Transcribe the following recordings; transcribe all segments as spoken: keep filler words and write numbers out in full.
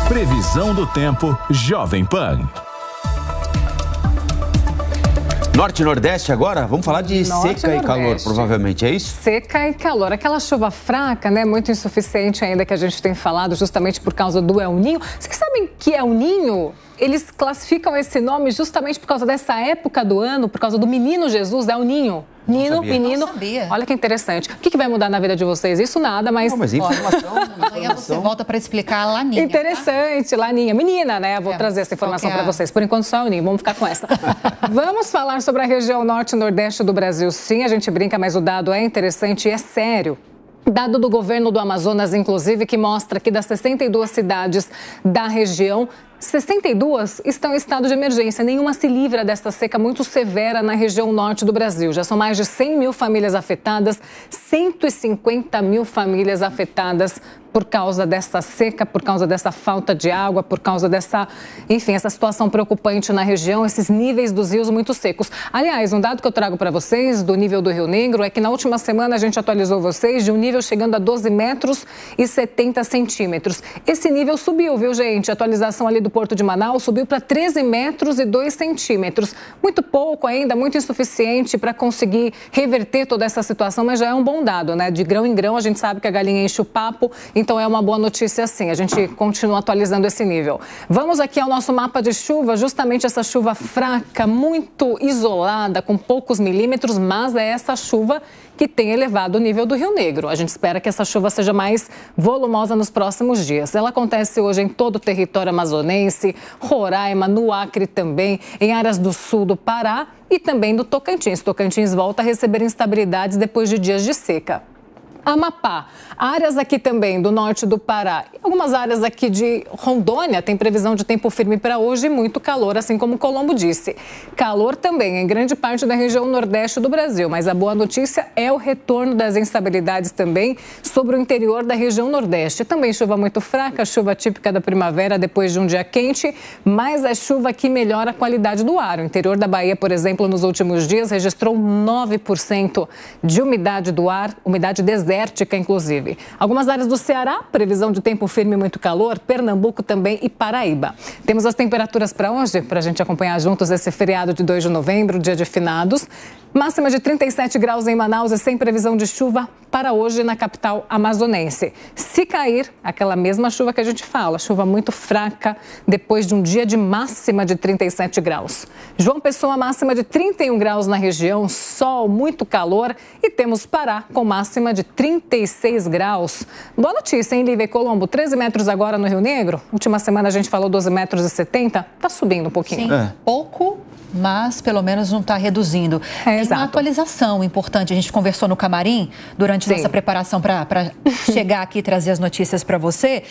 Previsão do tempo Jovem Pan. Norte e Nordeste agora? Vamos falar de Norte seca e e calor, provavelmente, é isso? Seca e calor. Aquela chuva fraca, né? Muito insuficiente ainda que a gente tem falado justamente por causa do El Ninho. Vocês sabem que El Ninho, eles classificam esse nome justamente por causa dessa época do ano, por causa do menino Jesus, El Ninho. Nino, menino, olha que interessante. O que, que vai mudar na vida de vocês? Isso nada, mas... Não, mas informação, amanhã você volta para explicar a Laninha. Interessante, tá? Laninha. Menina, né? Vou é, trazer essa informação para vocês. Por enquanto só o Ninho, vamos ficar com essa. Vamos falar sobre a região norte e nordeste do Brasil. Sim, a gente brinca, mas o dado é interessante e é sério. Dado do governo do Amazonas, inclusive, que mostra que das sessenta e duas cidades da região, sessenta e duas estão em estado de emergência. Nenhuma se livra desta seca muito severa na região norte do Brasil. Já são mais de cem mil famílias afetadas, cento e cinquenta mil famílias afetadas por causa dessa seca, por causa dessa falta de água, por causa dessa, enfim, essa situação preocupante na região, esses níveis dos rios muito secos. Aliás, um dado que eu trago para vocês do nível do Rio Negro é que na última semana a gente atualizou vocês de um nível chegando a doze metros e setenta centímetros. Esse nível subiu, viu, gente? A atualização ali do Porto de Manaus subiu para treze metros e dois centímetros. Muito pouco ainda, muito insuficiente para conseguir reverter toda essa situação, mas já é um bom dado, né? De grão em grão a gente sabe que a galinha enche o papo. Então, é uma boa notícia, sim. A gente continua atualizando esse nível. Vamos aqui ao nosso mapa de chuva, justamente essa chuva fraca, muito isolada, com poucos milímetros, mas é essa chuva que tem elevado o nível do Rio Negro. A gente espera que essa chuva seja mais volumosa nos próximos dias. Ela acontece hoje em todo o território amazonense, Roraima, no Acre também, em áreas do sul do Pará e também do Tocantins. Tocantins volta a receber instabilidades depois de dias de seca. Amapá, áreas aqui também do norte do Pará e algumas áreas aqui de Rondônia tem previsão de tempo firme para hoje e muito calor, assim como Colombo disse. Calor também em grande parte da região nordeste do Brasil, mas a boa notícia é o retorno das instabilidades também sobre o interior da região nordeste. Também chuva muito fraca, chuva típica da primavera depois de um dia quente, mas é chuva que melhora a qualidade do ar. O interior da Bahia, por exemplo, nos últimos dias registrou nove por cento de umidade do ar, umidade desértica. Desértica, inclusive. Algumas áreas do Ceará, previsão de tempo firme e muito calor, Pernambuco também e Paraíba. Temos as temperaturas para hoje, para a gente acompanhar juntos esse feriado de dois de novembro, dia de finados. Máxima de trinta e sete graus em Manaus e sem previsão de chuva para hoje na capital amazonense. Se cair, aquela mesma chuva que a gente fala, chuva muito fraca, depois de um dia de máxima de trinta e sete graus. João Pessoa, máxima de trinta e um graus na região, sol, muito calor e temos Pará com máxima de trinta e seis graus. Boa notícia, hein, Lívia e Colombo? treze metros agora no Rio Negro. Última semana a gente falou doze metros e setenta. Tá subindo um pouquinho. Sim, é. pouco, mas pelo menos não está reduzindo. É, Tem exato. uma atualização importante. A gente conversou no camarim durante Sim. nossa preparação para chegar aqui e trazer as notícias para você.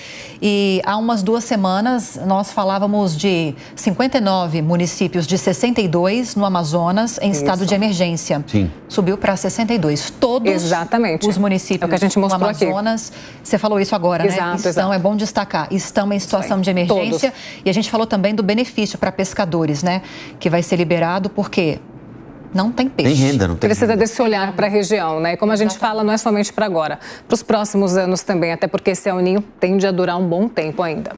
E há umas duas semanas nós falávamos de cinquenta e nove municípios de sessenta e dois no Amazonas em Isso. estado de emergência. Sim. Subiu para sessenta e dois. Todos Exatamente. os municípios é o que a gente mostrou no Amazonas, aqui. Você falou isso agora, exato, né? Estão, exato. é bom destacar, estão em situação de emergência. Todos. E a gente falou também do benefício para pescadores, né? Que vai ser liberado porque não tem peixe. Tem renda, não tem Precisa renda. desse olhar para a região, né? E como a gente fala, não é somente para agora, para os próximos anos também, até porque esse El Ninho tende a durar um bom tempo ainda.